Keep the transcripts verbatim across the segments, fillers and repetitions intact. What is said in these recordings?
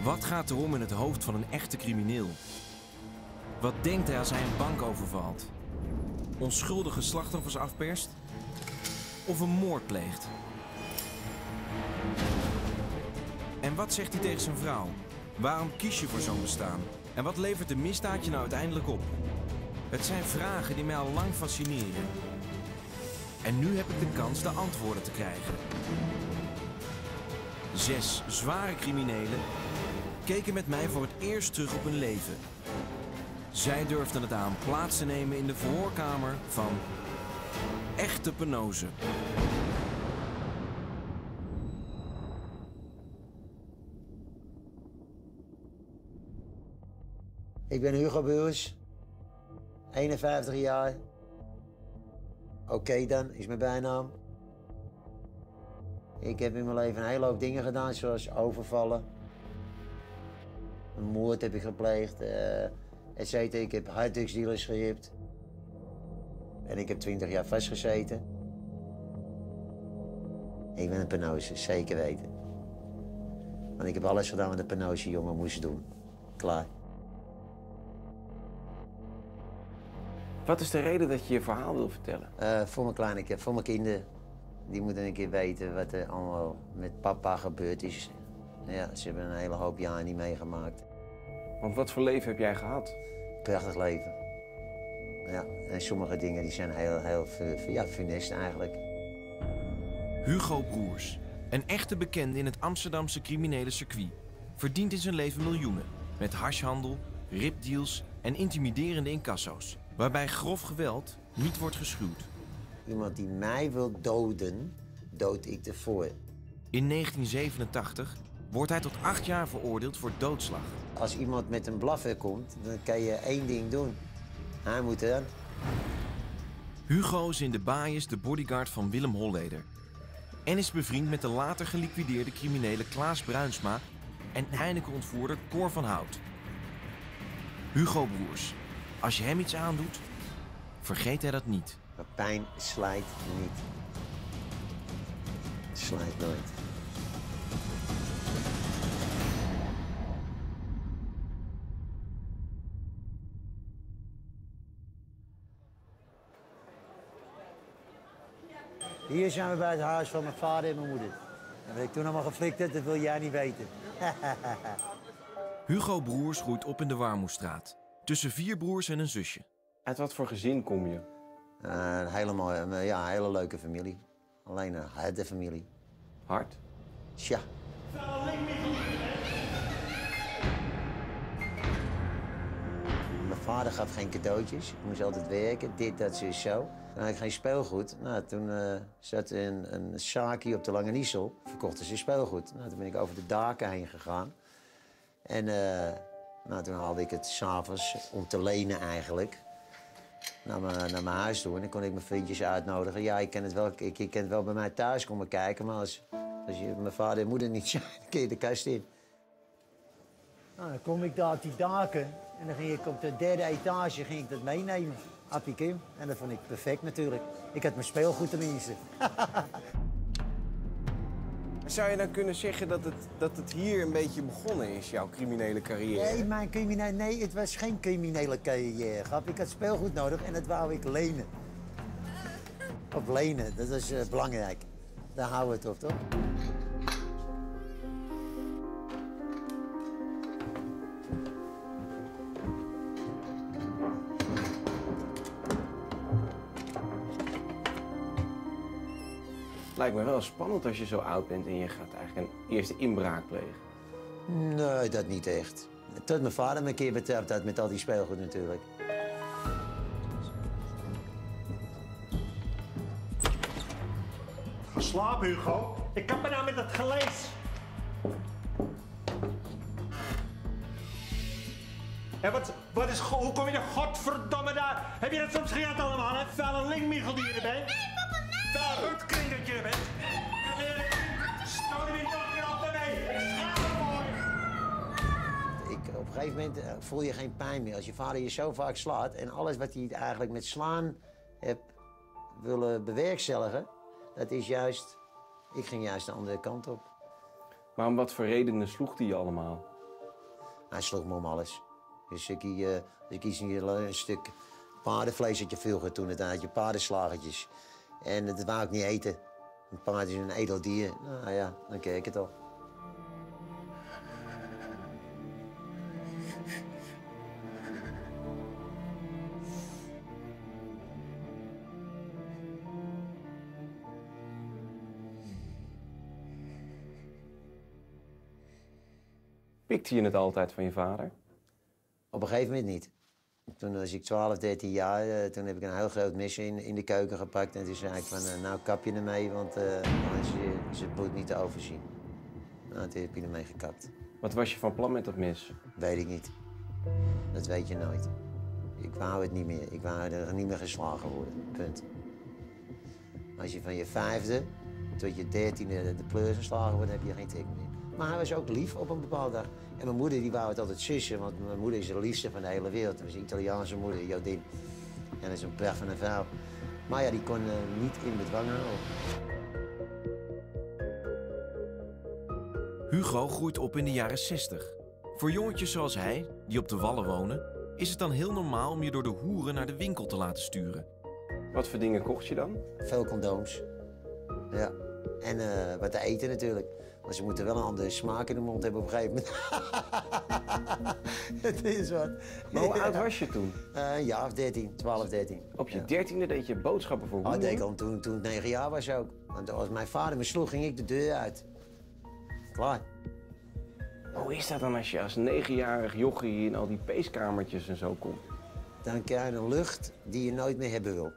Wat gaat er om in het hoofd van een echte crimineel? Wat denkt hij als hij een bank overvalt? Onschuldige slachtoffers afperst? Of een moord pleegt? En wat zegt hij tegen zijn vrouw? Waarom kies je voor zo'n bestaan? En wat levert de misdaad je nou uiteindelijk op? Het zijn vragen die mij al lang fascineren. En nu heb ik de kans de antwoorden te krijgen. Zes zware criminelen keken met mij voor het eerst terug op hun leven. Zij durfden het aan plaats te nemen in de verhoorkamer van Echte Penose. Ik ben Hugo Broers, eenenvijftig jaar. Oké okay dan, is mijn bijnaam. Ik heb in mijn leven een hele hoop dingen gedaan, zoals overvallen. Een moord heb ik gepleegd, uh, et cetera. Ik heb harddrugsdealers gehipt. En ik heb twintig jaar vastgezeten. Ik ben een penose, zeker weten. Want ik heb alles gedaan wat een penose jongen moest doen. Klaar. Wat is de reden dat je je verhaal wil vertellen? Uh, voor mijn kleine, voor mijn kinderen. Die moeten een keer weten wat er allemaal met papa gebeurd is. Ja, ze hebben een hele hoop jaar niet meegemaakt. Want wat voor leven heb jij gehad? Prachtig leven. Ja, en sommige dingen die zijn heel, heel ja, funest eigenlijk. Hugo Broers, een echte bekende in het Amsterdamse criminele circuit, verdient in zijn leven miljoenen. Met hashhandel, ripdeals en intimiderende incasso's. Waarbij grof geweld niet wordt geschuwd. Iemand die mij wil doden, dood ik ervoor. In negentien zevenentachtig wordt hij tot acht jaar veroordeeld voor doodslag. Als iemand met een blaffer komt, dan kan je één ding doen. Hij moet er. Hugo is in de baaiers de bodyguard van Willem Holleder. En is bevriend met de later geliquideerde criminele Klaas Bruinsma en Heineken-ontvoerder Cor van Hout. Hugo Broers. Als je hem iets aandoet, vergeet hij dat niet. Maar pijn slijt niet. Slijt nooit. Hier zijn we bij het huis van mijn vader en mijn moeder. En wat ik toen allemaal geflikt heb, dat wil jij niet weten. Hugo Broers groeit op in de Warmoestraat. Tussen vier broers en een zusje. Uit wat voor gezin kom je? Uh, een hele mooie, ja, een hele leuke familie. Alleen een harde familie. Hard? Tja. Mijn vader gaf geen cadeautjes. Ik moest altijd werken. Dit, dat, zo, zo. Dan had ik geen speelgoed. Nou, toen uh, zat een, een zaakje op de Lange Niesel. Verkochten ze speelgoed. Nou, toen ben ik over de daken heen gegaan. En uh, nou, toen haalde ik het s'avonds om te lenen eigenlijk. Naar mijn, naar mijn huis toe. En dan kon ik mijn vriendjes uitnodigen. Ja, ik kan het wel, ik, ik kan het wel bij mij thuis komen kijken. Maar als, als je mijn vader en moeder niet zijn, dan kun je de kast in. Nou, dan kom ik daar op die daken. En dan ging ik op de derde etage ging ik dat meenemen. Appie Kim. En dat vond ik perfect natuurlijk. Ik had mijn speelgoed tenminste. Zou je dan kunnen zeggen dat het, dat het hier een beetje begonnen is, jouw criminele carrière? Nee, mijn criminele, nee, het was geen criminele carrière. Grap. Ik had speelgoed nodig en dat wou ik lenen. Of lenen, dat is uh, belangrijk. Daar houden we het op, toch? Lijkt me wel spannend als je zo oud bent en je gaat eigenlijk een eerste inbraak plegen. Nee, dat niet echt. Tot mijn vader me een keer betrapt had met al die speelgoed natuurlijk. Ga slapen, Hugo. Ik kap me nou met dat gelees. En wat, wat is, hoe kom je er godverdomme daar? Heb je dat soms gehad allemaal, hè? Vuile linkmichel die je er bent? Nee, papa, nee! Vuile rutkring dat je er bent? Stoot hem in toch weer altijd mee. Ik, op een gegeven moment uh, voel je geen pijn meer. Als je vader je zo vaak slaat en alles wat hij eigenlijk met slaan hebt willen bewerkstelligen, dat is juist, ik ging juist de andere kant op. Maar om wat voor redenen sloeg hij je allemaal? Hij sloeg me om alles. Dus ik, uh, ik iets een stuk paardenvlees had je vroeger toen, het had je paardenslagertjes. En dat wou ik niet eten. Een paard is een edel dier. Nou ja, dan keek ik het al. Pikte je het altijd van je vader? Op een gegeven moment niet. Toen was ik twaalf, dertien jaar, uh, toen heb ik een heel groot mes in, in de keuken gepakt. En toen zei ik van, uh, nou kap je ermee, want uh, anders is het bloed niet te overzien. Nou, toen heb je ermee gekapt. Wat was je van plan met dat mes? Weet ik niet. Dat weet je nooit. Ik wou het niet meer. Ik wou er niet meer geslagen worden. Punt. Als je van je vijfde tot je dertiende de pleurs geslagen wordt, heb je geen tik meer. Maar hij was ook lief op een bepaalde dag. En mijn moeder die wou het altijd sussen, want mijn moeder is de liefste van de hele wereld. Dat was een Italiaanse moeder, Jodin. En dat is een pracht van een vrouw. Maar ja, die kon uh, niet in bedwang houden. Hugo groeit op in de jaren zestig. Voor jongetjes zoals hij, die op de Wallen wonen, is het dan heel normaal om je door de hoeren naar de winkel te laten sturen. Wat voor dingen kocht je dan? Veel condooms. Ja. En uh, wat te eten natuurlijk. Maar ze moeten wel een andere smaak in de mond hebben op een gegeven moment. Het is wat. Maar hoe oud was je toen? Uh, een jaar of dertien, twaalf, dertien. Op je ja. dertiende deed je boodschappen voor hoeren? Oh, dat deed ik al toen, toen ik negen jaar was ook. Want als mijn vader me sloeg, ging ik de deur uit. Klaar. Hoe is dat dan als je als negenjarig jochie in al die peeskamertjes en zo komt? Dan krijg je een lucht die je nooit meer hebben wil.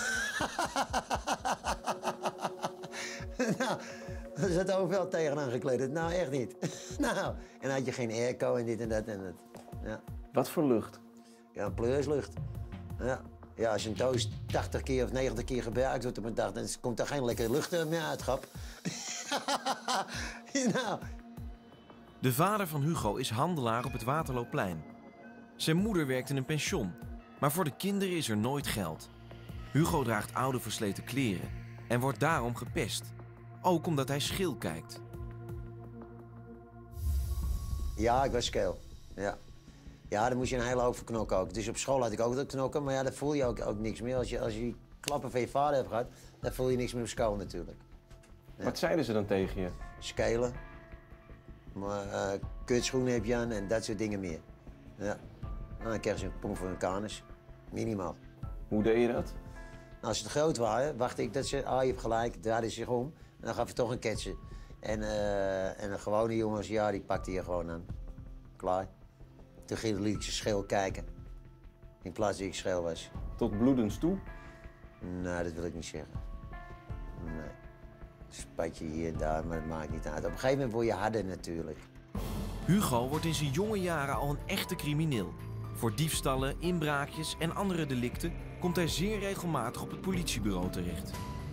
Nou, er zat overal tegenaan gekleed. Nou, echt niet. Nou, en dan had je geen airco en dit en dat en dat. Ja. Wat voor lucht? Ja, een pleurslucht. Ja. Ja, als een doos tachtig keer of negentig keer gebruikt wordt op een dag, dan komt er geen lekkere lucht meer uit, grap. Nou. De vader van Hugo is handelaar op het Waterloopplein. Zijn moeder werkt in een pension, maar voor de kinderen is er nooit geld. Hugo draagt oude versleten kleren en wordt daarom gepest. Ook omdat hij schil kijkt. Ja, ik was scheel. Ja. Ja, daar moest je een hele hoop voor knokken ook. Dus op school had ik ook dat knokken, maar ja, daar voel je ook, ook niks meer. Als je, als je die klappen van je vader hebt gehad, dan voel je niks meer op school natuurlijk. Ja. Wat zeiden ze dan tegen je? Skelen. Maar uh, kutschoenen heb je aan en dat soort dingen meer. Ja. Nou, dan krijg je een pomp voor een kanus. Minimaal. Hoe deed je dat? Nou, als ze te groot waren, wachtte ik dat ze, ah, je hebt gelijk, draaide zich om. En dan gaf je toch een ketsen. En, uh, en een gewone jongens, ja, die pakte je gewoon aan. Klaar. Toen ging liet ik ze scheel kijken. In plaats dat ik scheel was. Tot bloedens toe? Nou, dat wil ik niet zeggen. Nee. Spatje hier en daar, maar dat maakt niet uit. Op een gegeven moment word je harder natuurlijk. Hugo wordt in zijn jonge jaren al een echte crimineel. Voor diefstallen, inbraakjes en andere delicten komt hij zeer regelmatig op het politiebureau terecht.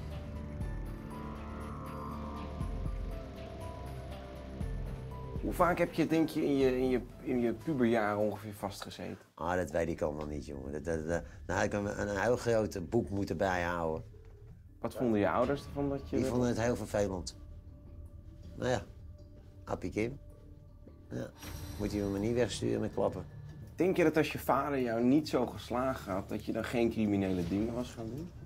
Hoe vaak heb je, denk je, in je, in je, in je puberjaren ongeveer vastgezeten? Ah, dat weet ik allemaal niet, jongen. Dat, dat, dat, dan had ik een, een heel groot boek moeten bijhouden. Wat vonden je ouders ervan dat je... Die vonden het heel vervelend. Nou ja, Appie Kim. Ja. Moet je me niet wegsturen met klappen. Denk je dat als je vader jou niet zo geslagen had, dat je dan geen criminele dingen was gaan doen?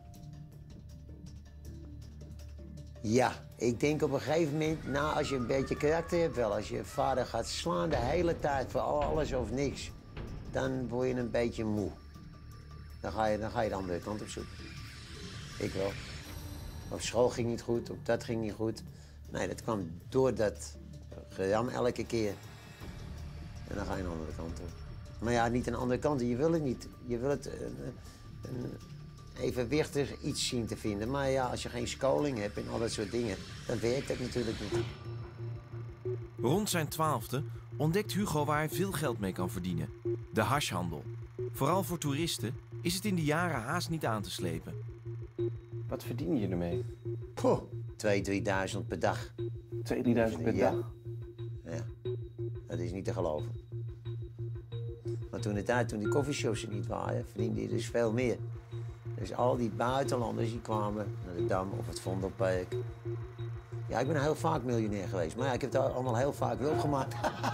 Ja, ik denk op een gegeven moment, nou, als je een beetje karakter hebt wel, als je vader gaat slaan de hele tijd voor alles of niks, dan word je een beetje moe. Dan ga je, dan ga je de andere kant op zoeken. Ik wel. Op school ging niet goed, op dat ging niet goed. Nee, dat kwam door dat geram elke keer. En dan ga je een andere kant op. Maar ja, niet een andere kant, je wil het niet. Je wil het een, een evenwichtig iets zien te vinden. Maar ja, als je geen scholing hebt en al dat soort dingen, dan werkt dat natuurlijk niet. Rond zijn twaalfde ontdekt Hugo waar hij veel geld mee kan verdienen. De hashhandel. Vooral voor toeristen is het in die jaren haast niet aan te slepen. Wat verdien je ermee? Poh, tweeduizend, drieduizend per dag. tweeduizend, drieduizend per Ja. dag? Ja, dat is niet te geloven. Maar toen de tijd, toen die coffeeshops er niet waren, verdiende je dus veel meer. Dus al die buitenlanders die kwamen naar de Dam of het Vondelpark. Ja, ik ben heel vaak miljonair geweest. Maar ja, ik heb het allemaal heel vaak wel gemaakt.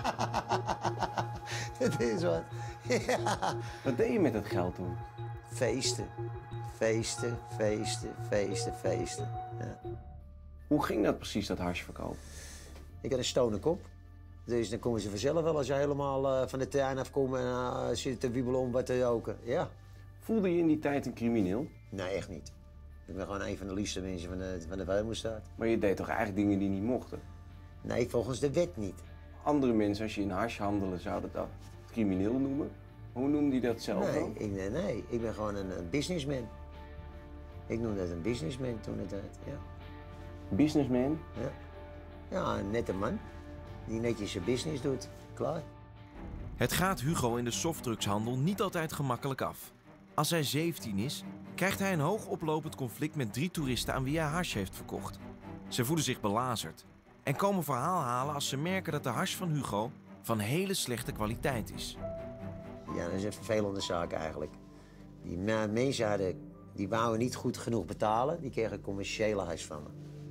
Het is wat. Ja. Wat deed je met dat geld toen? Feesten. Feesten, feesten, feesten, feesten. Ja. Hoe ging dat precies, dat hash verkopen? Ik had een stonen kop. Dus dan komen ze vanzelf wel als je helemaal uh, van de tuin afkomt en uh, zit te wiebelen om wat te roken. Ja. Voelde je in die tijd een crimineel? Nee, echt niet. Ik ben gewoon een van de liefste mensen van de, van de Weilmoestraat. Maar je deed toch eigenlijk dingen die niet mochten? Nee, volgens de wet niet. Andere mensen, als je in hash handelen, zouden dat crimineel noemen. Hoe noemde je dat zelf dan? Nee, ik, nee, nee, ik ben gewoon een, een businessman. Ik noemde dat een businessman toen het tijd, ja. Businessman? Ja. Ja, een nette man die netjes zijn business doet. Klaar. Het gaat Hugo in de softdrugshandel niet altijd gemakkelijk af. Als hij zeventien is, krijgt hij een hoog oplopend conflict met drie toeristen aan wie hij hash heeft verkocht. Ze voelen zich belazerd en komen verhaal halen als ze merken dat de hash van Hugo van hele slechte kwaliteit is. Ja, dat is een vervelende zaak eigenlijk. Die me- mensen hadden, die wouden niet goed genoeg betalen, die kregen commerciële hash van me.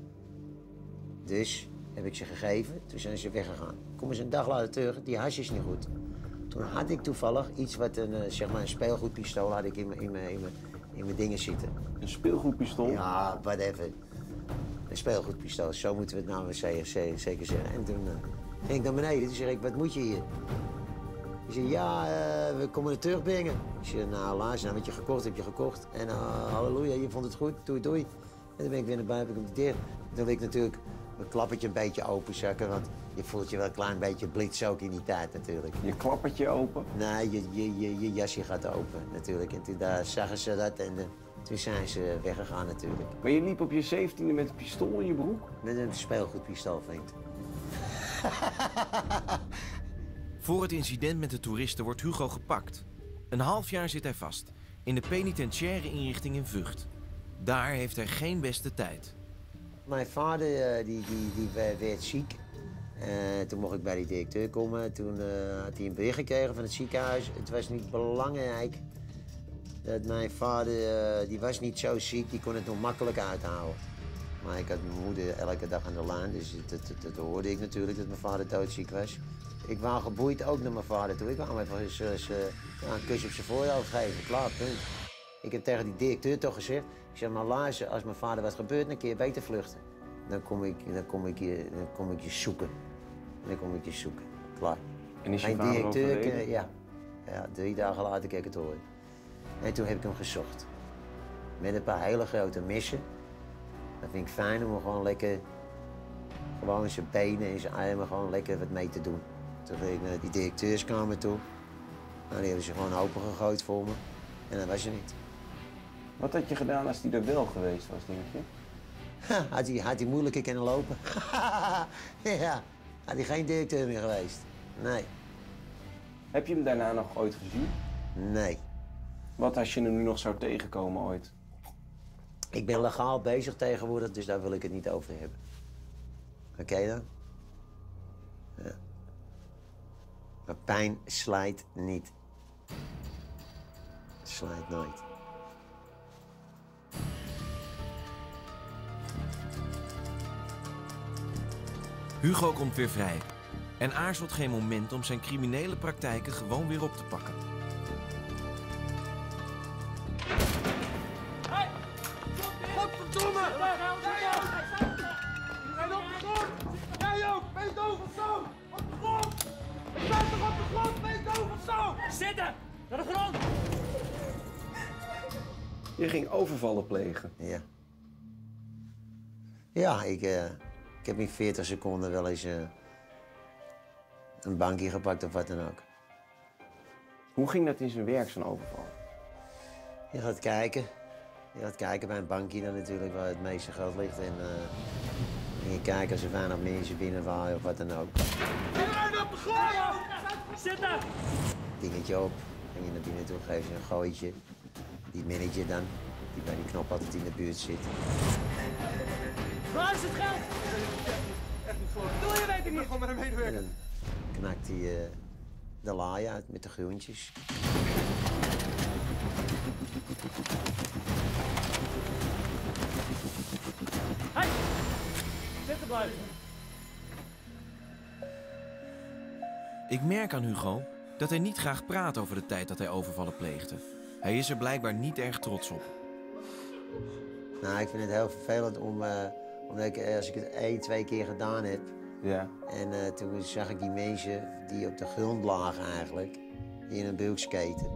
Dus heb ik ze gegeven, toen zijn ze weggegaan. Komen ze een dag later terug, die hash is niet goed. Toen had ik toevallig iets wat een, uh, zeg maar een speelgoedpistool had ik in mijn, in mijn, in mijn, in mijn dingen zitten. Een speelgoedpistool? Ja, whatever. Een speelgoedpistool, zo moeten we het nou zeker zeggen. En toen uh, ging ik naar beneden, toen zeg ik, wat moet je hier? Hij zei, ja, uh, we komen het terugbrengen. Ik zei, nou luister, nou, wat je gekocht heb je gekocht. En uh, halleluja, je vond het goed, doei doei. En toen ben ik weer naar buiten, heb ik hem de deur. Toen wil ik natuurlijk mijn klappertje een beetje openzakken, want je voelt je wel een klein beetje blitz ook in die tijd natuurlijk. Je klappertje open? Nee, je, je, je, je jasje gaat open natuurlijk. En toen daar zagen ze dat en uh, toen zijn ze weggegaan natuurlijk. Maar je liep op je zeventiende met een pistool in je broek? Met een speelgoedpistool, vriend. Voor het incident met de toeristen wordt Hugo gepakt. Een half jaar zit hij vast, in de penitentiaire inrichting in Vught. Daar heeft hij geen beste tijd. Mijn vader uh, die, die, die werd ziek. Uh, toen mocht ik bij die directeur komen. Toen uh, had hij een bericht gekregen van het ziekenhuis. Het was niet belangrijk dat mijn vader, uh, die was niet zo ziek, die kon het nog makkelijk uithouden. Maar ik had mijn moeder elke dag aan de lijn, dus dat, dat, dat hoorde ik natuurlijk dat mijn vader doodziek was. Ik wou geboeid ook naar mijn vader toe. Ik wou hem even eens, eens, uh, ja, een kusje op zijn voorhoofd geven, klaar, punt. Ik heb tegen die directeur toch gezegd, ik zeg maar luister, als mijn vader wat gebeurt, dan kun je beter vluchten. Dan kom ik, dan kom ik, je, dan kom ik je zoeken. Dan kom ik je zoeken, klaar. En is je Geen vader directeur, overleden? uh, ja. ja. Drie dagen later kreeg ik het horen. En toen heb ik hem gezocht. Met een paar hele grote messen. Dat vind ik fijn om er gewoon lekker, gewoon zijn benen en zijn armen gewoon lekker wat mee te doen. Toen ging ik naar die directeurskamer toe. Nou, die hebben ze gewoon opengegooid voor me. En dat was er niet. Wat had je gedaan als die er wel geweest was, denk je? Ha, had hij, had hij moeilijker kunnen lopen? Ja, had hij geen directeur meer geweest. Nee, Heb je hem daarna nog ooit gezien? nee. Wat als je hem nu nog zou tegenkomen ooit? Ik ben legaal bezig tegenwoordig, dus daar wil ik het niet over hebben. Oké dan? Ja. Maar pijn slijt niet. Slijt nooit. Hugo komt weer vrij en aarzelt geen moment om zijn criminele praktijken gewoon weer op te pakken. Godverdomme! En op de grond! Jij ook! Beet over zo! Op de grond! Ik sta toch op de grond! Beet over zo! Zitten! Naar de grond! Je ging overvallen plegen. Ja. Ja, ik, uh, ik heb in veertig seconden wel eens uh, een bankje gepakt of wat dan ook. Hoe ging dat in zijn werk, zo'n overval? Je gaat kijken. Je gaat kijken bij een bankje dan natuurlijk waar het meeste geld ligt. En, uh, en je kijkt als er weinig mensen binnen waren of wat dan ook. Iedereen op de grond! Zitten! Dingetje op. En je naar binnen toe geef je een gooitje. Die manager dan, die bij die knop altijd in de buurt zit. Waar is het geld? Echt niet voor. Doe je weet ik niet. Gewoon met een En medewerker. dan knakt hij uh, de laai uit met de groentjes. Hey! Zitten blijven. Ik merk aan Hugo dat hij niet graag praat over de tijd dat hij overvallen pleegde. Hij is er blijkbaar niet erg trots op. Nou, ik vind het heel vervelend om, uh, omdat ik, als ik het één, twee keer gedaan heb. Ja. En uh, toen zag ik die mensen die op de grond lagen eigenlijk, in een bulkskaten.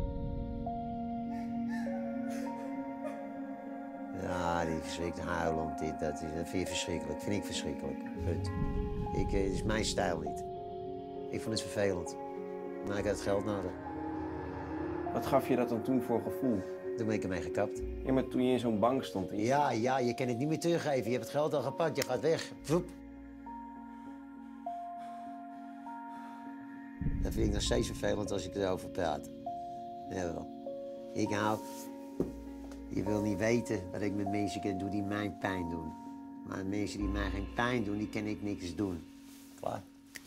Ja, die verschrikt huilen om dit, dat, is, dat vind je verschrikkelijk. Vind ik verschrikkelijk. Punt. Ik, het is mijn stijl niet. Ik vond het vervelend. Maar ik had het geld nodig. Wat gaf je dat dan toen voor gevoel? Toen ben ik ermee gekapt. Ja, maar toen je in zo'n bank stond... En je... Ja, ja, je kan het niet meer teruggeven. Je hebt het geld al gepakt, je gaat weg. Voep. Dat vind ik nog steeds vervelend als ik erover praat. Jawel. Ik hou... Je wil niet weten wat ik met mensen kan doen die mij pijn doen. Maar mensen die mij geen pijn doen, die kan ik niks doen. Klaar.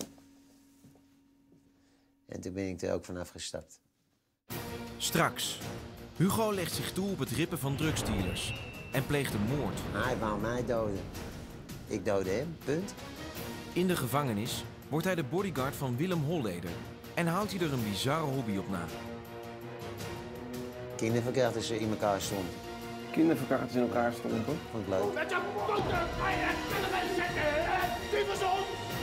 En toen ben ik er ook vanaf gestapt. Straks. Hugo legt zich toe op het rippen van drugsdealers en pleegt een moord. Hij wou mij doden. Ik doodde hem, punt. In de gevangenis wordt hij de bodyguard van Willem Holleder en houdt hij er een bizarre hobby op na. Kinderverkrachters ze in elkaar stonden. Kinderverkrachters in elkaar stonden. Vond ik leuk. Met je poten ga je killen zetten! Dievenson!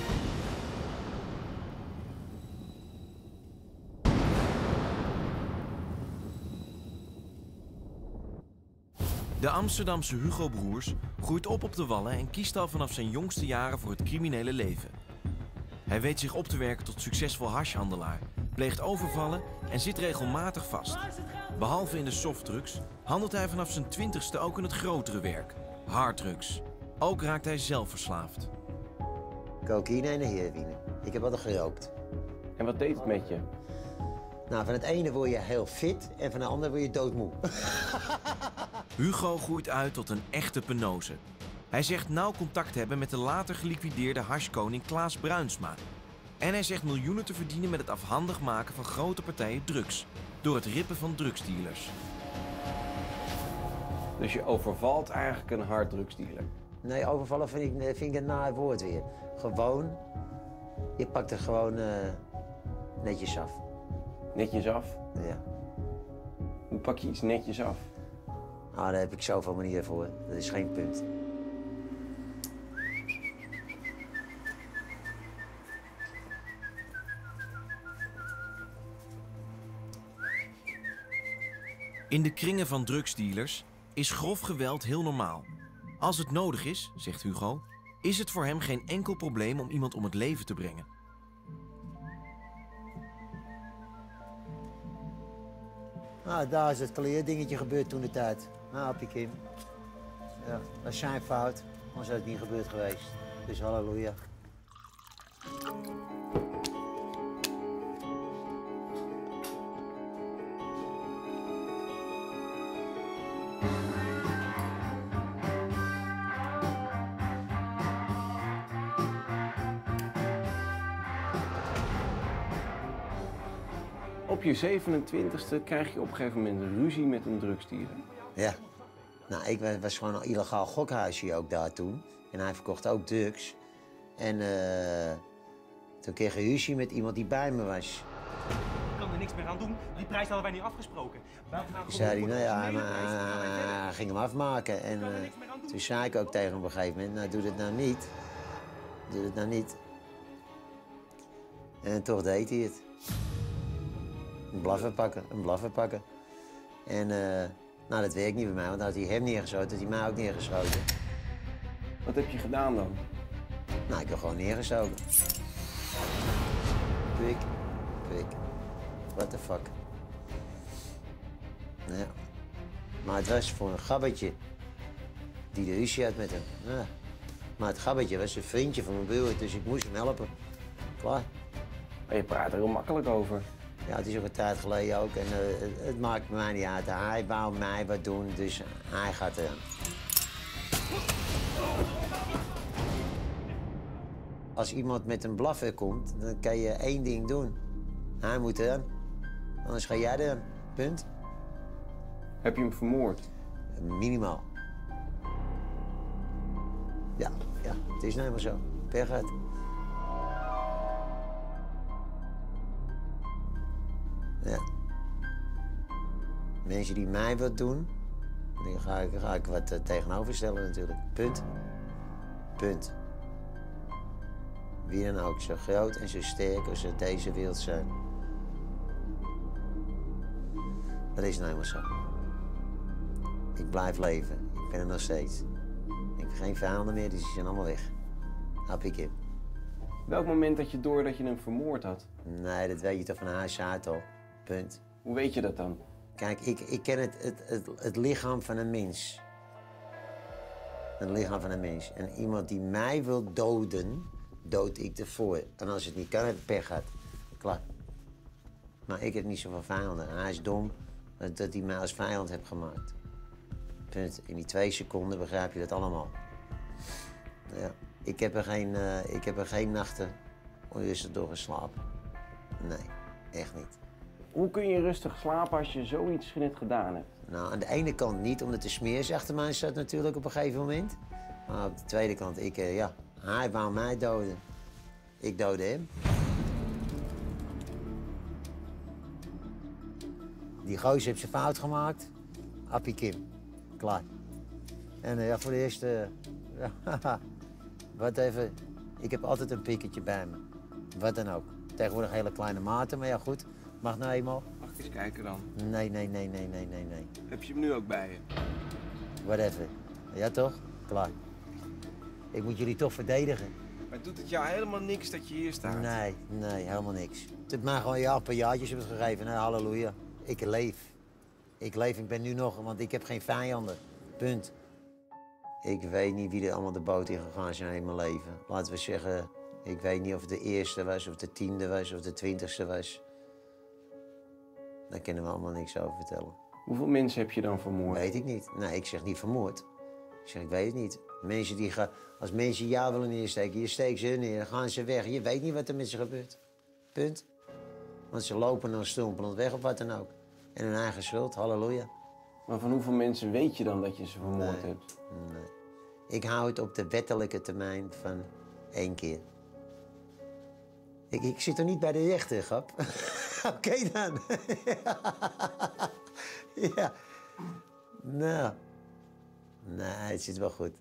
De Amsterdamse Hugo Broers groeit op op de Wallen en kiest al vanaf zijn jongste jaren voor het criminele leven. Hij weet zich op te werken tot succesvol hashhandelaar, pleegt overvallen en zit regelmatig vast. Behalve in de softdrugs handelt hij vanaf zijn twintigste ook in het grotere werk, harddrugs. Ook raakt hij zelf verslaafd. Cocaïne en heroïne. Ik heb altijd gerookt. En wat deed het met je? Nou, van het ene word je heel fit en van de andere word je doodmoe. Hugo groeit uit tot een echte penose. Hij zegt nauw contact hebben met de later geliquideerde hashkoning Klaas Bruinsma. En hij zegt miljoenen te verdienen met het afhandig maken van grote partijen drugs. Door het rippen van drugsdealers. Dus je overvalt eigenlijk een harddrugsdealer? Nee, overvallen vind ik, vind ik een naar woord weer. Gewoon, je pakt er gewoon uh, netjes af. Netjes af? Ja. Hoe pak je iets netjes af? Nou, daar heb ik zoveel manieren voor. Dat is geen punt. In de kringen van drugsdealers is grof geweld heel normaal. Als het nodig is, zegt Hugo, is het voor hem geen enkel probleem om iemand om het leven te brengen. Nou, daar is het kleerdingetje gebeurd toen de tijd. Nou, op je Kim. Ja, dat is zijn fout. Anders had het niet gebeurd geweest. Dus halleluja. Op je zevenentwintigste krijg je op een gegeven moment ruzie met een drugsdealer. Ja. Nou, ik was gewoon een illegaal gokhuisje ook daar toen. En hij verkocht ook drugs. En uh, toen kreeg ik ruzie met iemand die bij me was. Ik kan er niks meer aan doen. Die prijs hadden wij niet afgesproken. Wij gaan Toen zei hij, nou ja, hij maar, hij ging hem afmaken. En uh, toen zei ik ook tegen hem op een gegeven moment, nou doe dit nou niet. Doe dit nou niet. En toch deed hij het. Een blaffer pakken, een blaffer pakken. En uh, nou, dat werkt niet bij mij, want dan had hij hem neergeschoten, had hij mij ook neergeschoten. Wat heb je gedaan dan? Nou, ik heb gewoon neergestoken. Kwik, kwik. What the fuck. Ja. Maar het was voor een gabbetje die de ruzie had met hem. Ja. Maar het gabbetje was een vriendje van mijn buur, dus ik moest hem helpen. Klaar. Maar je praat er heel makkelijk over. Ja, het is ook een tijd geleden ook en uh, het, het maakt mij niet uit. Hij wou mij wat doen, dus hij gaat eraan. Als iemand met een blaffer komt, dan kan je één ding doen. Hij moet eraan. Anders ga jij eraan. Punt. Heb je hem vermoord? Minimaal. Ja, ja. het is nou helemaal zo. Pech uit. Ja. Mensen die mij wat doen, dan ga ik, ga ik wat uh, tegenover stellen natuurlijk. Punt. Punt. Wie dan ook, zo groot en zo sterk als ze deze wereld zijn. Dat is nou helemaal zo. Ik blijf leven. Ik ben er nog steeds. Ik heb geen vijanden meer, dus die zijn allemaal weg. Happy kip. Welk moment had je door dat je hem vermoord had? Nee, dat weet je toch van huis uit al. Punt. Hoe weet je dat dan? Kijk, ik, ik ken het, het, het, het lichaam van een mens. Het lichaam van een mens. En iemand die mij wil doden, dood ik ervoor. En als het niet kan, heb ik pech gehad. Klaar. Maar ik heb niet zoveel vijanden. En hij is dom dat, dat hij mij als vijand heeft gemaakt. Punt. In die twee seconden begrijp je dat allemaal. Ja. Ik heb er geen, uh, ik heb er geen nachten onrustig door geslapen. Nee, echt niet. Hoe kun je rustig slapen als je zoiets net gedaan hebt? Nou, aan de ene kant niet, omdat de smeers achter mij zat natuurlijk op een gegeven moment. Maar op de tweede kant, ik, uh, ja, hij wou mij doden. Ik doodde hem. Die gozer heeft zijn fout gemaakt. Appie Kim. Klaar. En uh, ja, voor de eerste... Uh, wat even... Ik heb altijd een pikketje bij me. Wat dan ook. Tegenwoordig hele kleine maten, maar ja goed. Mag nou eenmaal? Mag ik eens kijken dan? Nee, nee, nee, nee, nee, nee, nee. Heb je hem nu ook bij je? Whatever. Ja toch? Klaar. Ik moet jullie toch verdedigen. Maar doet het jou helemaal niks dat je hier staat? Nee, nee, helemaal niks. Het heeft mij gewoon ja, een paar jaartjes hebben gegeven. Nou, halleluja. Ik leef. Ik leef, ik ben nu nog, want ik heb geen vijanden. Punt. Ik weet niet wie er allemaal de boot in gegaan zijn in mijn leven. Laten we zeggen, ik weet niet of het de eerste was, of de tiende was, of de twintigste was. Daar kunnen we allemaal niks over vertellen. Hoeveel mensen heb je dan vermoord? Weet ik niet. Nee, ik zeg niet vermoord. Ik zeg, ik weet het niet. Mensen die gaan, als mensen jou willen neersteken, je steekt ze neer, dan gaan ze weg. Je weet niet wat er met ze gebeurt. Punt. Want ze lopen dan stompelend weg of wat dan ook. En hun eigen schuld, halleluja. Maar van hoeveel mensen weet je dan dat je ze vermoord Nee. hebt? Nee. Ik hou het op de wettelijke termijn van één keer. Ik, ik zit er niet bij de rechter, grap. Oké okay, dan. Ja. Nou. Nee, het zit wel goed.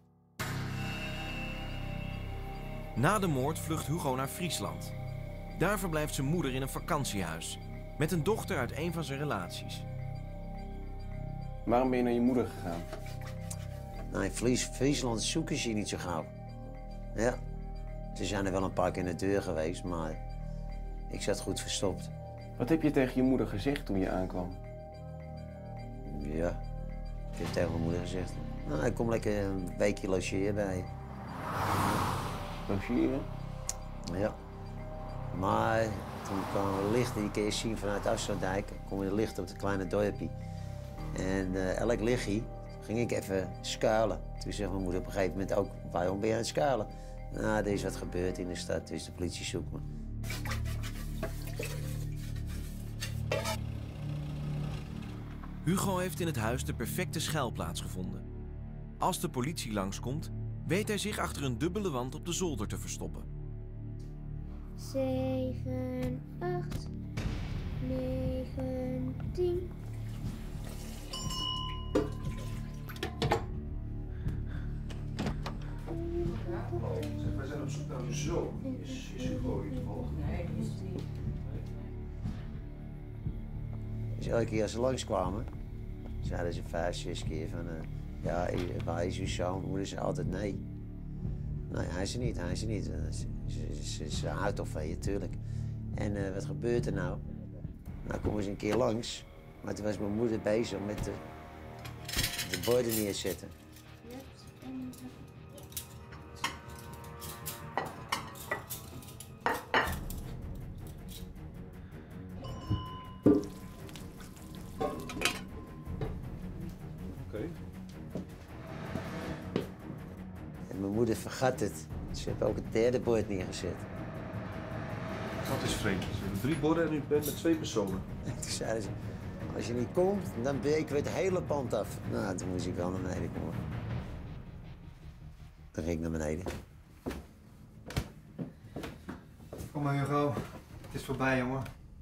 Na de moord vlucht Hugo naar Friesland. Daar verblijft zijn moeder in een vakantiehuis. Met een dochter uit een van zijn relaties. Waarom ben je naar je moeder gegaan? Nou, in Fries, Friesland zoeken ze je niet zo gauw. Ja. Ze zijn er wel een paar keer in de deur geweest, maar ik zat goed verstopt. Wat heb je tegen je moeder gezegd toen je aankwam? Ja, ik heb tegen mijn moeder gezegd. Nou, ik kom lekker een weekje logeren bij je. Logeren? Ja. Maar toen kwamen we licht, die kun je zien vanuit Afsluitdijk, komen we licht op het kleine dorpje. En uh, elk lichtje ging ik even schuilen. Toen zegt mijn moeder op een gegeven moment ook, waarom ben je aan het schuilen? Nou, er is wat gebeurd in de stad, dus de politie zoekt me. Hugo heeft in het huis de perfecte schuilplaats gevonden. Als de politie langskomt, weet hij zich achter een dubbele wand op de zolder te verstoppen. zeven, acht, negen, tien. Wij zijn op zoek naar uw zoon. Is, is Hugo hier toevallig? Nee, die is niet. Dus elke keer als ze langskwamen, zeiden ze vijf, zes keer van... Uh, ja, waar is uw zoon? Moeder zei altijd nee. Nee, hij is er niet, hij is er niet. Ze, ze, ze, ze houdt toch van je, tuurlijk. En uh, wat gebeurt er nou? Nou, komen ze een keer langs. Maar toen was mijn moeder bezig met de, de borden neerzetten. Oké. En mijn moeder vergat het. Ze heeft ook het derde bord neergezet. Dat is vreemd. Ze hebben drie borden en u bent met twee personen. En toen zeiden ze, als je niet komt, dan breken we het hele pand af. Nou, toen moest ik wel naar beneden komen. Dan ging ik naar beneden. Kom maar Hugo, het is voorbij jongen.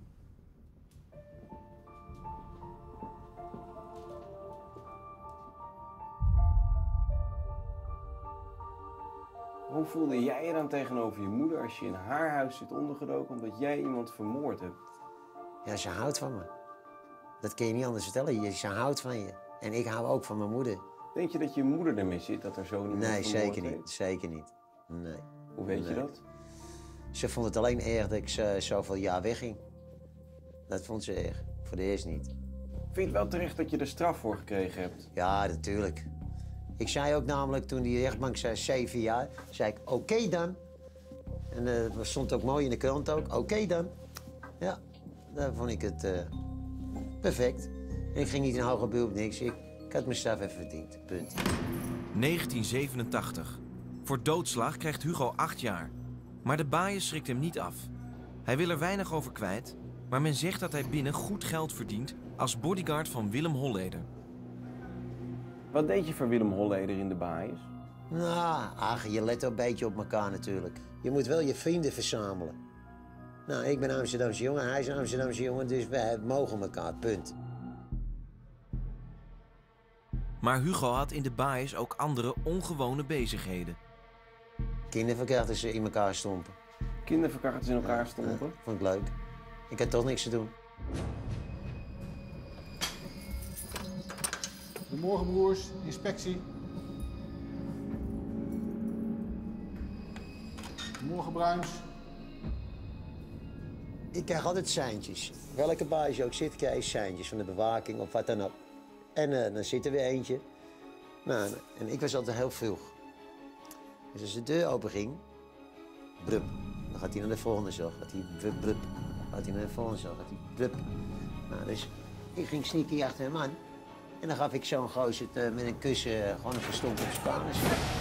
Hoe voelde jij je dan tegenover je moeder als je in haar huis zit ondergedoken omdat jij iemand vermoord hebt? Ja, ze houdt van me. Dat kun je niet anders vertellen. Je, ze houdt van je. En ik hou ook van mijn moeder. Denk je dat je moeder ermee zit, dat er zo iemand Nee, vermoord zeker heeft? niet. Zeker niet. Nee. Hoe weet je Nee. dat? Ze vond het alleen erg dat ik zo- zoveel jaar wegging. Dat vond ze erg. Voor de eerst niet. Vind je het wel terecht dat je er straf voor gekregen hebt? Ja, natuurlijk. Ik zei ook namelijk, toen die rechtbank zei zeven jaar, zei ik, oké dan. En uh, dat stond ook mooi in de krant ook, oké dan. Ja, daar vond ik het uh, perfect. En ik ging niet in hoger beroep, niks. Ik, ik had mijn straf even verdiend, punt. negentien zevenentachtig. Voor doodslag krijgt Hugo acht jaar. Maar de baaiers schrikt hem niet af. Hij wil er weinig over kwijt, maar men zegt dat hij binnen goed geld verdient als bodyguard van Willem Holleder. Wat deed je voor Willem Holleder in de baaiers? Nou, ach, je let een beetje op elkaar natuurlijk. Je moet wel je vrienden verzamelen. Nou, ik ben een Amsterdamse jongen, hij is een Amsterdamse jongen, dus wij mogen elkaar, punt. Maar Hugo had in de baaiers ook andere ongewone bezigheden. Kinderverkrachters ze in elkaar stompen. Kinderverkrachters in elkaar stompen? Ja, vond ik leuk. Ik had toch niks te doen. Goedemorgen broers, inspectie. Goedemorgen Bruins. Ik krijg altijd seintjes. Welke baas je ook zit, krijg je seintjes van de bewaking of wat dan ook. En uh, dan zit er weer eentje. Nou, en ik was altijd heel vroeg. Dus als de deur open ging, brup. Dan gaat hij naar de volgende zorg. Gaat hij brup, brup. Gaat hij naar de volgende zorg. Gaat hij brup. Nou, dus ik ging sneaky achter hem aan. En dan gaf ik zo'n gozer uh, met een kussen uh, gewoon een verstomd op Spaans.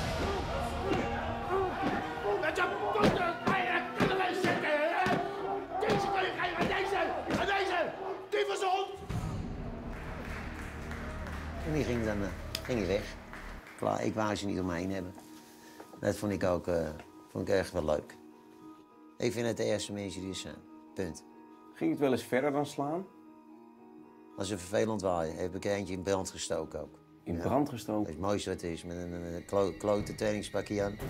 En die ging dan uh, ging hij weg. Klaar, ik wou ze niet om me heen hebben. Dat vond ik ook uh, vond ik echt wel leuk. Ik vind het de eerste mensen die er zijn. Punt. Ging het wel eens verder dan slaan? Als ze vervelend waren, heb ik er eentje in brand gestoken ook. In Ja. brand Dat gestoken? is het mooiste wat het is, met een, een, een klo klote trainingspakje aan.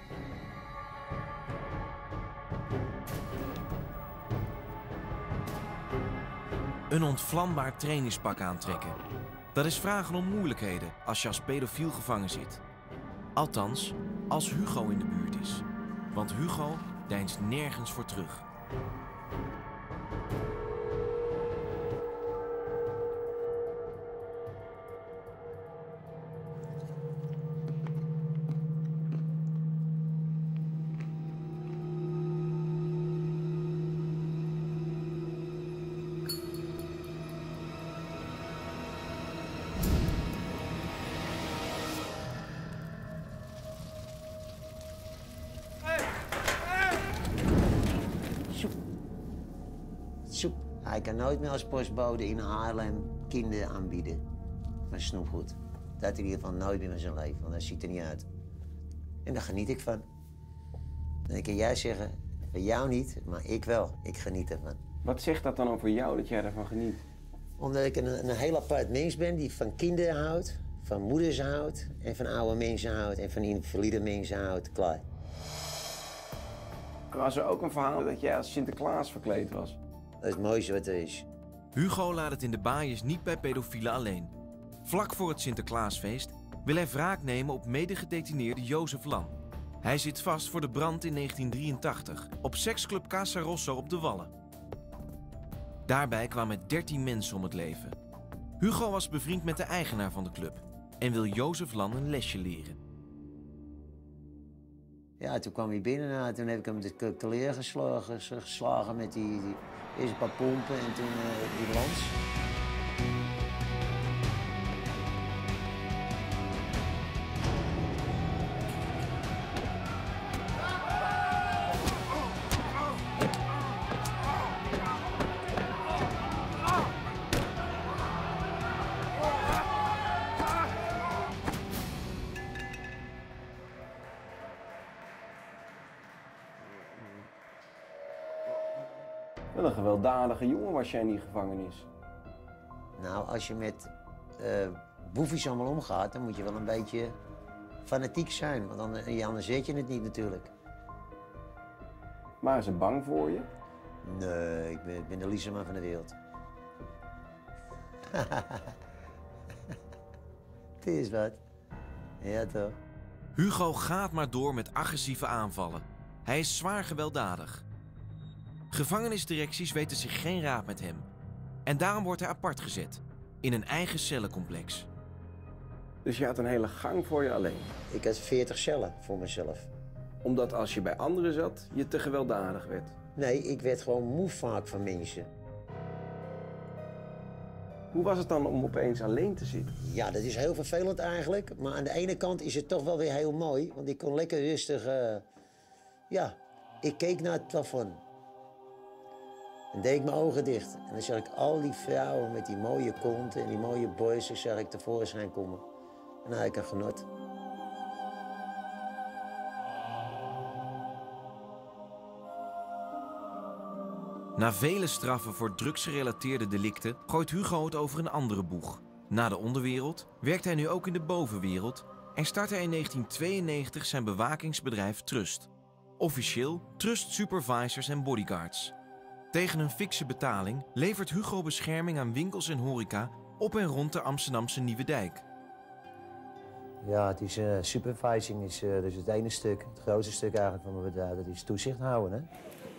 Een ontvlambaar trainingspak aantrekken. Dat is vragen om moeilijkheden als je als pedofiel gevangen zit. Althans, als Hugo in de buurt is. Want Hugo deinst nergens voor terug. Soep. Hij kan nooit meer als postbode in Haarlem kinderen aanbieden van snoepgoed. Dat in ieder geval nooit meer in zijn leven, want dat ziet er niet uit. En daar geniet ik van. Dan kan jij zeggen, van jou niet, maar ik wel. Ik geniet ervan. Wat zegt dat dan over jou dat jij ervan geniet? Omdat ik een, een heel apart mens ben die van kinderen houdt, van moeders houdt en van oude mensen houdt en van invalide mensen houdt. Klaar. Was er ook een verhaal dat jij als Sinterklaas verkleed was? Dat is het mooiste wat er is. Hugo laat het in de baaiers niet bij pedofielen alleen. Vlak voor het Sinterklaasfeest wil hij wraak nemen op medegedetineerde Jozef Lan. Hij zit vast voor de brand in negentien drieëntachtig op seksclub Casa Rosso op de Wallen. Daarbij kwamen dertien mensen om het leven. Hugo was bevriend met de eigenaar van de club en wil Jozef Lan een lesje leren. Ja, toen kwam hij binnen en toen heb ik hem de kleren geslagen, geslagen met die, die... Eerst een paar pompen en toen uh, die lans. Wel een gewelddadige jongen was jij in die gevangenis. Nou, als je met uh, boefjes allemaal omgaat, dan moet je wel een beetje fanatiek zijn. Want dan, anders zet je het niet natuurlijk. Waren ze bang voor je? Nee, ik ben, ik ben de liefste man van de wereld. Het is wat. Ja, toch? Hugo gaat maar door met agressieve aanvallen. Hij is zwaar gewelddadig. Gevangenisdirecties weten zich geen raad met hem. En daarom wordt hij apart gezet. In een eigen cellencomplex. Dus je had een hele gang voor je alleen? Ik had veertig cellen voor mezelf. Omdat als je bij anderen zat, je te gewelddadig werd? Nee, ik werd gewoon moe vaak van mensen. Hoe was het dan om opeens alleen te zitten? Ja, dat is heel vervelend eigenlijk. Maar aan de ene kant is het toch wel weer heel mooi. Want ik kon lekker rustig... Uh, ja, ik keek naar het plafond. En deed ik mijn ogen dicht. En dan zag ik al die vrouwen met die mooie konten en die mooie boys, zag ik tevoorschijn komen. En dan had ik een genot. Na vele straffen voor drugsgerelateerde delicten gooit Hugo het over een andere boeg. Na de onderwereld werkt hij nu ook in de bovenwereld en start hij in negentien tweeënnegentig zijn bewakingsbedrijf Trust. Officieel Trust Supervisors en Bodyguards. Tegen een fikse betaling levert Hugo bescherming aan winkels en horeca op en rond de Amsterdamse Nieuwe Dijk. Ja, het is, uh, supervising is, uh, dus het ene stuk, het grootste stuk eigenlijk van mijn bedrijf, dat is toezicht houden, hè.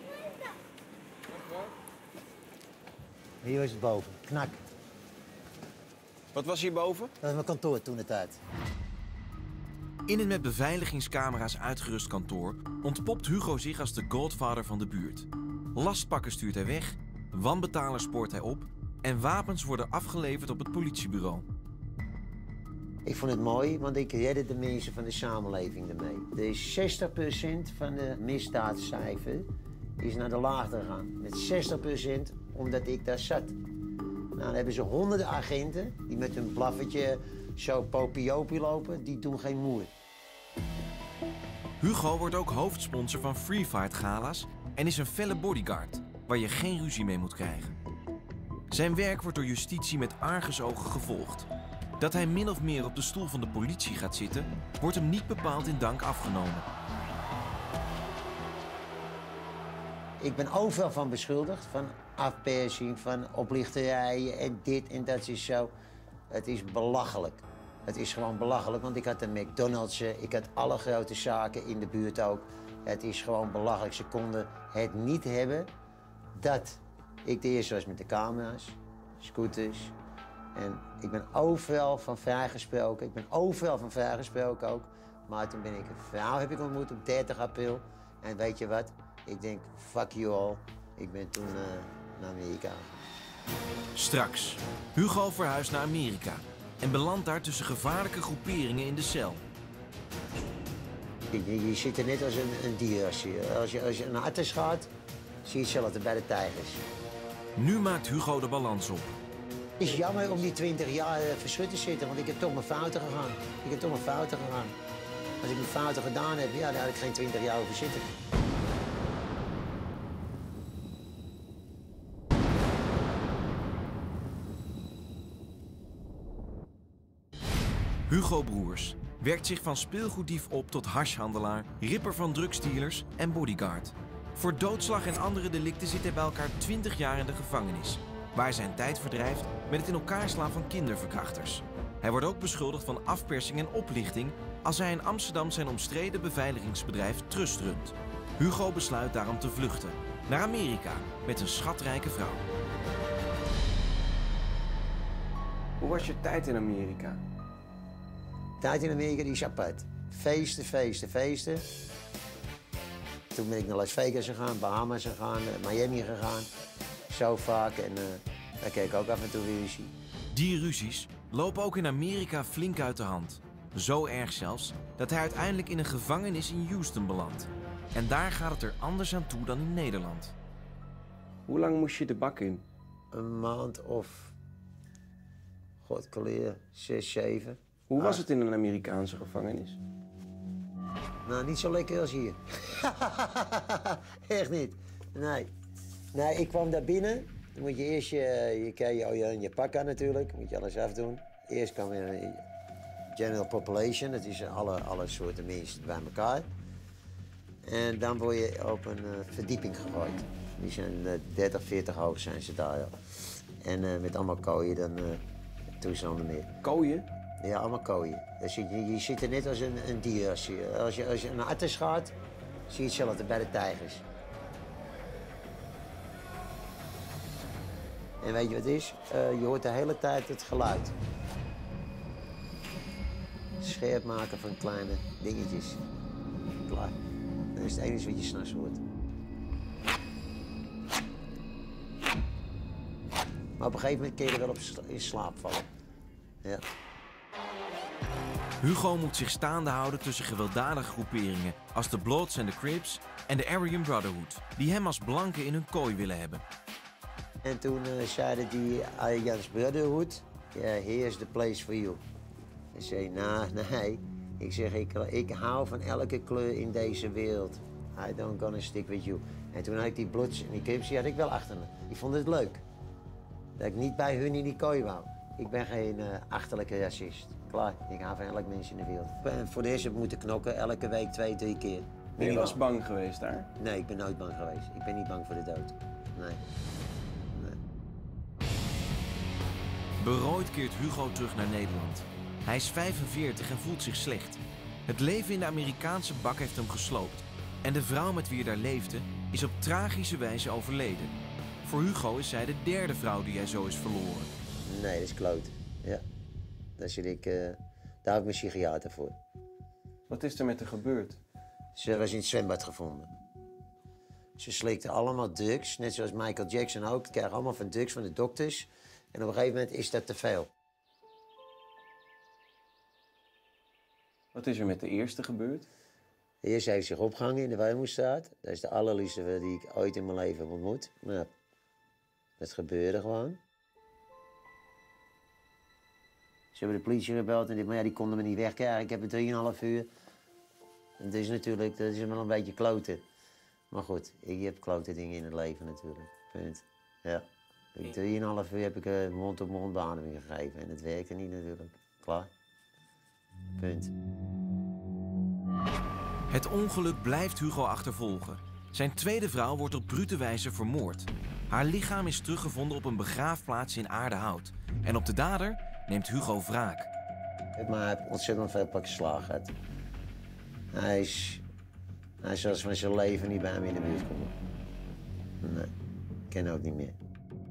Hier was het boven, knak. Wat was hierboven? Dat was mijn kantoor toen de tijd. In een met beveiligingscamera's uitgerust kantoor ontpopt Hugo zich als de godfather van de buurt. Lastpakken stuurt hij weg, wanbetalers spoort hij op en wapens worden afgeleverd op het politiebureau. Ik vond het mooi, want ik redde de mensen van de samenleving ermee. De zestig procent van de misdaadcijfer is naar de laag gegaan. Met zestig procent omdat ik daar zat. Nou, dan hebben ze honderden agenten die met hun blaffetje zo popiopie lopen, die doen geen moer. Hugo wordt ook hoofdsponsor van Free Fight gala's en is een felle bodyguard waar je geen ruzie mee moet krijgen. Zijn werk wordt door justitie met argusogen gevolgd. Dat hij min of meer op de stoel van de politie gaat zitten, wordt hem niet bepaald in dank afgenomen. Ik ben overal van beschuldigd, van afpersing, van oplichterijen en dit en dat is zo. Het is belachelijk. Het is gewoon belachelijk, want ik had een McDonald's, ik had alle grote zaken in de buurt ook. Het is gewoon belachelijk. Ze konden het niet hebben dat ik de eerste was met de camera's, scooters. En ik ben overal van vrijgesproken. Ik ben overal van vrijgesproken ook. Maar toen ben ik een vrouw heb ik ontmoet op dertig april. En weet je wat? Ik denk, fuck you all. Ik ben toen uh, naar Amerika gegaan. Straks. Hugo verhuist naar Amerika en belandt daar tussen gevaarlijke groeperingen in de cel. Je, je, je zit er net als een, een dier. Als je, als, je, als je naar Atlas gaat, zie je hetzelfde bij de tijgers. Nu maakt Hugo de balans op. Het is jammer om die twintig jaar uh, verschut te zitten, want ik heb toch mijn fouten gegaan. Ik heb toch mijn fouten gegaan. Als ik mijn fouten gedaan heb, ja, daar had ik geen twintig jaar over zitten. Hugo Broers werkt zich van speelgoeddief op tot hashhandelaar, ripper van drugsdealers en bodyguard. Voor doodslag en andere delicten zit hij bij elkaar twintig jaar in de gevangenis, waar hij zijn tijd verdrijft met het in elkaar slaan van kinderverkrachters. Hij wordt ook beschuldigd van afpersing en oplichting als hij in Amsterdam zijn omstreden beveiligingsbedrijf Trust runt. Hugo besluit daarom te vluchten naar Amerika met een schatrijke vrouw. Hoe was je tijd in Amerika? Tijd in Amerika die is apart. Feesten, feesten, feesten. Toen ben ik naar Las Vegas gegaan, Bahamas gegaan, Miami gegaan. Zo vaak en uh, daar keek ik ook af en toe weer ruzie. Die ruzies lopen ook in Amerika flink uit de hand. Zo erg zelfs dat hij uiteindelijk in een gevangenis in Houston belandt. En daar gaat het er anders aan toe dan in Nederland. Hoe lang moest je de bak in? Een maand of... God, kaleer, zes, zeven. Hoe was het in een Amerikaanse gevangenis? Nou, niet zo lekker als hier. Echt niet. Nee. Nee, ik kwam daar binnen. Dan moet je eerst je, je, je, je, je pak aan natuurlijk. Dan moet je alles afdoen. Eerst kwam je general population. Dat is alle, alle soorten mensen bij elkaar. En dan word je op een uh, verdieping gegooid. Die zijn uh, dertig, veertig hoog zijn ze daar. Ja. En uh, met allemaal kooien dan uh, toestanden meer. Kooien? Ja, allemaal kooien. Dus je, je, je zit er net als een, een dier. Als je, als, je, als je naar Atlas gaat, zie je hetzelfde bij de tijgers. En weet je wat het is? Uh, je hoort de hele tijd het geluid. Scherp maken van kleine dingetjes. Klaar. Dat is het enige wat je s'nachts hoort. Maar op een gegeven moment kun je er wel op in slaap vallen. Ja. Hugo moet zich staande houden tussen gewelddadige groeperingen als de Bloods en de Crips en de Aryan Brotherhood, die hem als blanke in hun kooi willen hebben. En toen uh, zeiden die Aryan Brotherhood, yeah, here's the place for you. Ik zei, nou, nee. Ik zeg, ik, ik hou van elke kleur in deze wereld. I don't gonna stick with you. En toen had ik die Bloods en die Crips, die had ik wel achter me. Die vonden het leuk. Dat ik niet bij hun in die kooi wou. Ik ben geen uh, achterlijke racist. Klaar, ik hou van elk mens in de wereld. En voor de eerst heb ik moeten knokken, elke week twee, drie keer. Ben je wel eens bang geweest daar? Nee, ik ben nooit bang geweest. Ik ben niet bang voor de dood. Nee. nee. Berooid keert Hugo terug naar Nederland. Hij is vijfenveertig en voelt zich slecht. Het leven in de Amerikaanse bak heeft hem gesloopt. En de vrouw met wie hij daar leefde is op tragische wijze overleden. Voor Hugo is zij de derde vrouw die hij zo is verloren. Nee, dat is kloot. Ja. Daar, zit ik, uh, daar heb ik mijn psychiater voor. Wat is er met haar gebeurd? Ze was in het zwembad gevonden. Ze slikte allemaal drugs, net zoals Michael Jackson ook. Ze kregen allemaal van drugs van de dokters. En op een gegeven moment is dat te veel. Wat is er met de eerste gebeurd? Eerst heeft zich opgehangen in de Weilmoestraat. Dat is de allerliefste die ik ooit in mijn leven heb ontmoet. Maar dat gebeurde gewoon. Ze hebben de politie gebeld en die, maar ja, die konden me niet wegkrijgen. Ik heb er drieënhalf uur. En dat is natuurlijk, dat is wel een beetje kloten. Maar goed, ik heb klote dingen in het leven natuurlijk. Punt. Ja. Drieënhalf uur heb ik uh, mond-op-mond beademing gegeven. En dat werkte niet natuurlijk. Klaar. Punt. Het ongeluk blijft Hugo achtervolgen. Zijn tweede vrouw wordt op brute wijze vermoord. Haar lichaam is teruggevonden op een begraafplaats in Aardehout. En op de dader neemt Hugo wraak. Maar hij heeft ontzettend veel pakjes slaag gehad. Hij is... Hij zal van zijn leven niet bij me in de buurt komen. Nee, ik ken ook niet meer.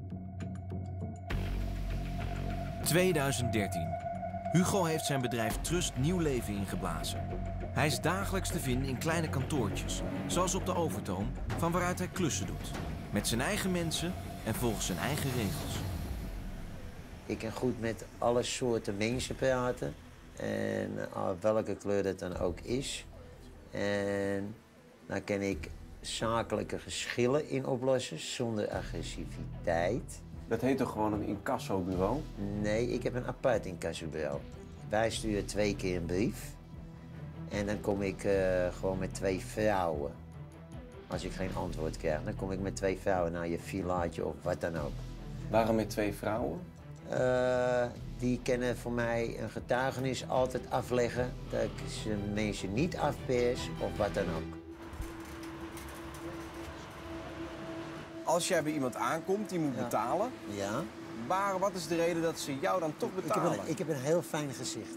tweeduizend dertien. Hugo heeft zijn bedrijf Trust nieuw leven ingeblazen. Hij is dagelijks te vinden in kleine kantoortjes, zoals op de Overtoom, van waaruit hij klussen doet. Met zijn eigen mensen en volgens zijn eigen regels. Ik kan goed met alle soorten mensen praten. En uh, welke kleur dat dan ook is. En dan kan ik zakelijke geschillen in oplossen zonder agressiviteit. Dat heet toch gewoon een incassobureau? Nee, ik heb een apart incassobureau. Wij sturen twee keer een brief. En dan kom ik uh, gewoon met twee vrouwen. Als ik geen antwoord krijg, dan kom ik met twee vrouwen naar je villaatje of wat dan ook. Waarom met twee vrouwen? Uh, die kunnen voor mij een getuigenis altijd afleggen dat ik ze mensen niet afpers of wat dan ook. Als jij bij iemand aankomt die moet ja. betalen, ja. maar wat is de reden dat ze jou dan toch betalen? Ik heb een, ik heb een heel fijn gezicht.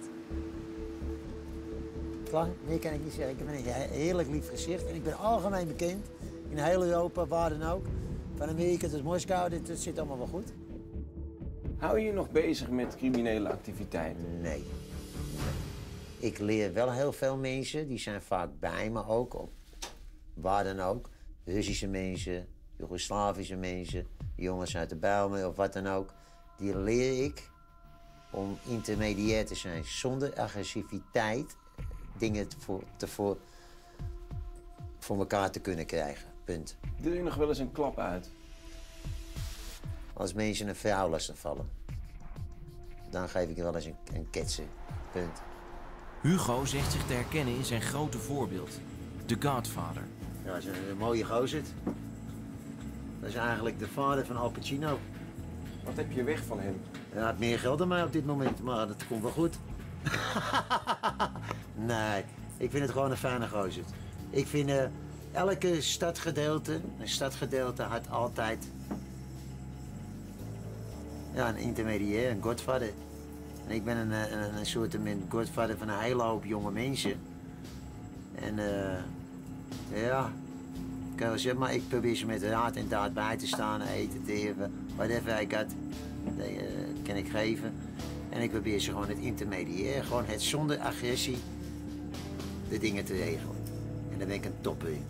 Klaar? Meer kan ik niet zeggen. Ik heb een heerlijk lief gezicht en ik ben algemeen bekend in heel Europa, waar dan ook. Van Amerika tot Moskou, dit, dit zit allemaal wel goed. Hou je je nog bezig met criminele activiteiten? Nee. nee. Ik leer wel heel veel mensen, die zijn vaak bij me ook, of waar dan ook. Russische mensen, Joegoslavische mensen, jongens uit de Bijlmer of wat dan ook. Die leer ik om intermediair te zijn, zonder agressiviteit dingen te voor, te voor, voor elkaar te kunnen krijgen. Punt. Deel je nog wel eens een klap uit? Als mensen een vrouw lastig vallen, dan geef ik wel eens een, een ketsen. Punt. Hugo zegt zich te herkennen in zijn grote voorbeeld, The Godfather. Ja, dat is een, een mooie gozer. Dat is eigenlijk de vader van Al Pacino. Wat heb je weg van hem? Hij had meer geld dan mij op dit moment, maar dat komt wel goed. Nee, ik vind het gewoon een fijne gozer. Ik vind uh, elke stadgedeelte, een stadgedeelte had altijd ja, een intermediair, een godvader. En ik ben een, een, een soort een godvader van een hele hoop jonge mensen. En uh, ja, ik kan wel zeggen, maar ik probeer ze met raad en daad bij te staan, eten te geven, whatever I got, dat uh, kan ik geven. En ik probeer ze gewoon het intermediair, gewoon het zonder agressie, de dingen te regelen. En daar ben ik een topper in.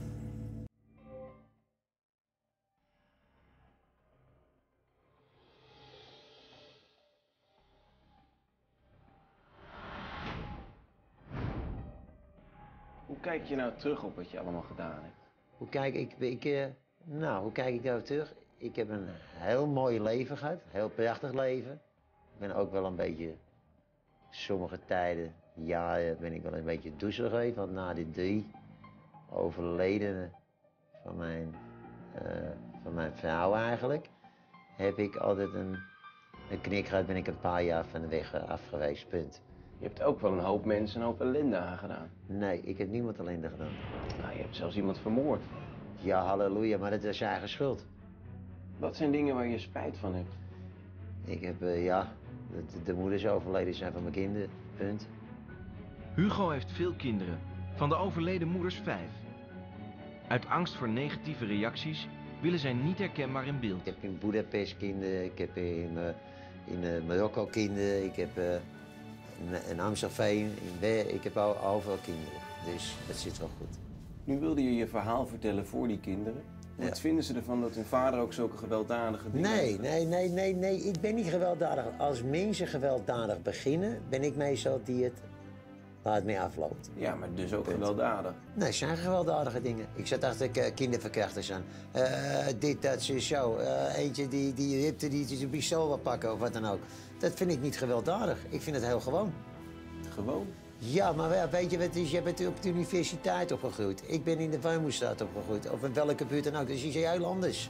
Hoe kijk je nou terug op wat je allemaal gedaan hebt? Hoe kijk ik, ik uh, nou, hoe kijk ik daar terug? Ik heb een heel mooi leven gehad, een heel prachtig leven. Ik ben ook wel een beetje, sommige tijden, jaren, ben ik wel een beetje doezelig geweest. Want na die drie overledenen van mijn, uh, van mijn vrouw eigenlijk, heb ik altijd een, een knik gehad, ben ik een paar jaar van de weg af geweest, punt. Je hebt ook wel een hoop mensen een hoop ellende aangedaan. Nee, ik heb niemand ellende gedaan. Nou, je hebt zelfs iemand vermoord. Ja, halleluja, maar dat is zijn eigen schuld. Wat zijn dingen waar je spijt van hebt? Ik heb, uh, ja, de, de moeders overleden zijn van mijn kinderen, punt. Hugo heeft veel kinderen, van de overleden moeders vijf. Uit angst voor negatieve reacties willen zij niet herkenbaar in beeld. Ik heb in Budapest kinderen, ik heb in, uh, in uh, Marokko kinderen, ik heb uh, in, in Amstelveen, in Wer, ik heb al, overal kinderen. Dus dat zit wel goed. Nu wilde je je verhaal vertellen voor die kinderen. Wat Ja. vinden ze ervan dat hun vader ook zulke gewelddadige dingen Nee, heeft? nee, nee, nee, nee, ik ben niet gewelddadig. Als mensen gewelddadig beginnen, ben ik meestal die het waar het mee afloopt. Ja, maar dus ook gewelddadig. Nee, het zijn gewelddadige dingen. Ik zat achter uh, kinderverkrachters aan. Uh, dit, dat, zo, zo. Uh, eentje die, die ripte, die zijn pistool wil pakken of wat dan ook. Dat vind ik niet gewelddadig. Ik vind het heel gewoon. Gewoon? Ja, maar ja, weet je wat het is? Je bent op de universiteit opgegroeid. Ik ben in de Vuilmoesstraat opgegroeid. Of in welke buurt dan ook. Dus is heel anders.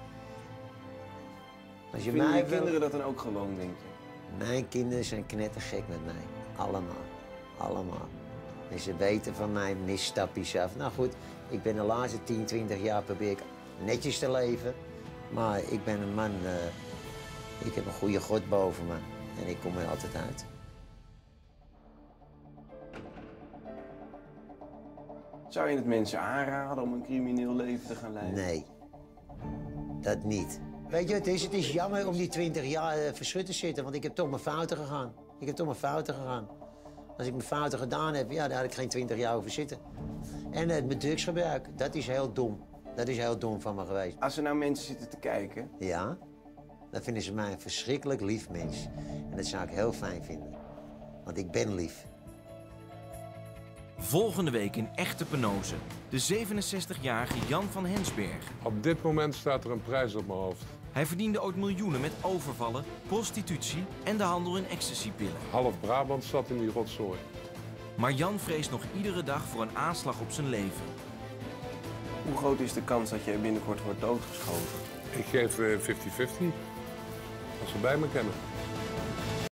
Als je Vinden mij je wil... kinderen dat dan ook gewoon, denk je? Mijn kinderen zijn knettergek met mij. Allemaal. Allemaal. En ze weten van mij misstapjes af. Nou goed, ik ben de laatste tien, twintig jaar probeer ik netjes te leven. Maar ik ben een man, uh, ik heb een goede God boven me. En ik kom er altijd uit. Zou je het mensen aanraden om een crimineel leven te gaan leiden? Nee, dat niet. Weet je wat het is? Het is jammer om die twintig jaar uh, verschut te zitten, want ik heb toch mijn fouten gegaan. Ik heb toch mijn fouten gegaan. Als ik mijn fouten gedaan heb, ja, daar had ik geen twintig jaar over zitten. En uh, mijn drugsgebruik, dat is heel dom. Dat is heel dom van me geweest. Als er nou mensen zitten te kijken... Ja, dan vinden ze mij een verschrikkelijk lief mens. En dat zou ik heel fijn vinden. Want ik ben lief. Volgende week in Echte Penose. De zevenenzestigjarige Jan van Hensberg. Op dit moment staat er een prijs op mijn hoofd. Hij verdiende ooit miljoenen met overvallen, prostitutie en de handel in ecstasypillen. Half Brabant zat in die rotzooi. Maar Jan vreest nog iedere dag voor een aanslag op zijn leven. Hoe groot is de kans dat je binnenkort wordt doodgeschoten? Ik geef vijftig vijftig. Als ze bij me kennen.